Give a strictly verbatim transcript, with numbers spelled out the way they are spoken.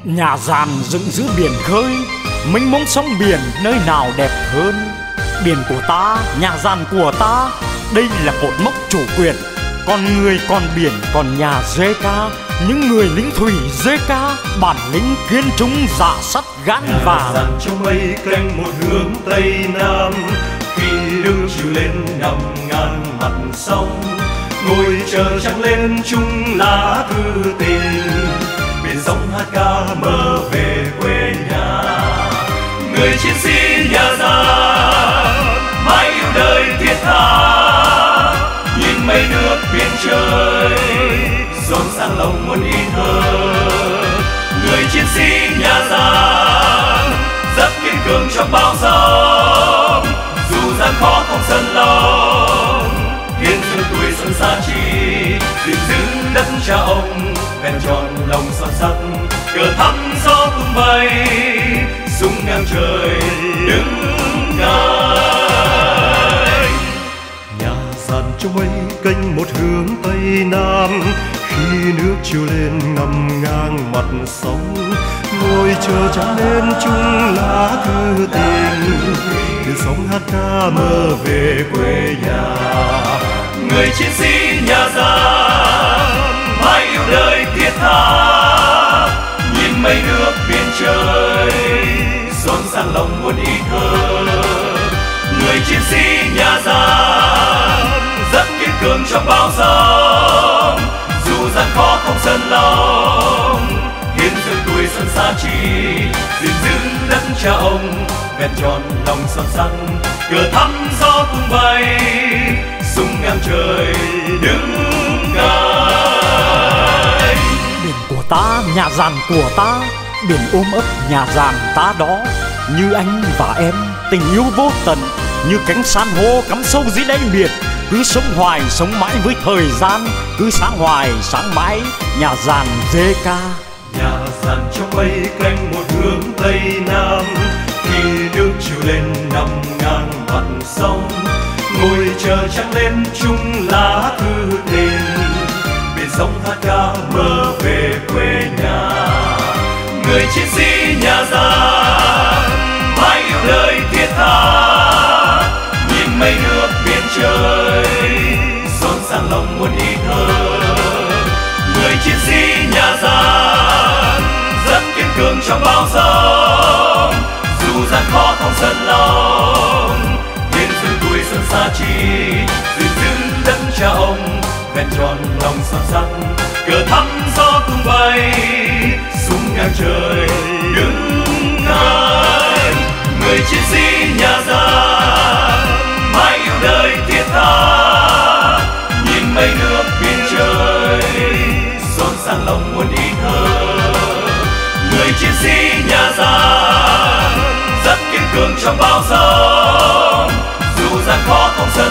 Nhà giàn dựng giữa biển khơi, mênh mông sóng biển nơi nào đẹp hơn. Biển của ta, nhà giàn của ta, đây là cột mốc chủ quyền. Còn người còn biển còn nhà giê ca, những người lính thủy giê ca, bản lĩnh kiên trung dạ sắt gan vàng. Nhà giàn trong mây canh một hướng tây nam, khi nước chiều lên nằm ngàn mặt sông, ngồi chờ trăng lên chung lá thư tình, biển sông hát ca mơ về quê nhà. Người chiến sĩ nhà giàn mãi yêu đời thiết tha, nhìn mây nước biển trời xôn sang lòng muốn in thơ. Người chiến sĩ nhà giàn rất kiên cường trong bao sóng, dù gian khó không sân lòng, hiến dâng tuổi xuân xa chi, gìn giữ đất cha ông vẹn tròn lòng son sắt. Cờ thắm gió tung bay, súng ngang trời đứng ngài. Nhà giàn trong mây kênh một hướng tây nam, khi nước chiều lên ngầm ngang mặt sông, ngồi chờ trăng lên chung lá thư tình, từ sóng hát ca mơ về quê nhà. Người chiến sĩ nhà giàn mãi yêu đời thiết tha, nhìn mây nước biển trời xôn sang lòng muốn ý thơ. Người chiến sĩ nhà giàn rất kiên cường trong bao sóng, dù gian khó không sân lòng, hiến dâng tuổi xuân xa chi, gìn giữ đất cha ông vẹn tròn lòng son sắt. Cờ thắm gió tung bay, súng ngang trời đứng ngài. Biển của ta, nhà giàn của ta, biển ôm ấp nhà giàn ta đó. Như anh và em, tình yêu vô tận, như cánh san hô cắm sâu dưới đáy biển. Cứ sống hoài, sống mãi với thời gian, cứ sáng hoài, sáng mãi, nhà giàn giê ca. Nhà giàn trong mây canh một hướng tây nam, khi nước chiều lên nằm ngang mặt sông, ngồi chờ trăng lên chung lá thư tình, biển sông hát ca mơ về quê nhà. Người chiến sĩ nhà giàn mãi yêu đời thiết tha, nhìn mây nước biển trời xôn sang lòng muốn ý thơ. Người chiến sĩ nhà giàn rất kiên cường trong bao sóng, dù gian khó không sân lòng, hiến dâng tuổi xuân xa chi, gìn giữ đất cha ông vẹn tròn lòng son sắt. Cờ thắm gió tung bay, súng ngang trời đứng ngài. Người chiến sĩ nhà giàn mãi yêu đời thiết tha, nhìn mây nước biển trời xôn sang lòng muốn ý thơ. Người chiến sĩ nhà giàn rất kiên cường trong bao sóng, dù gian khó không sân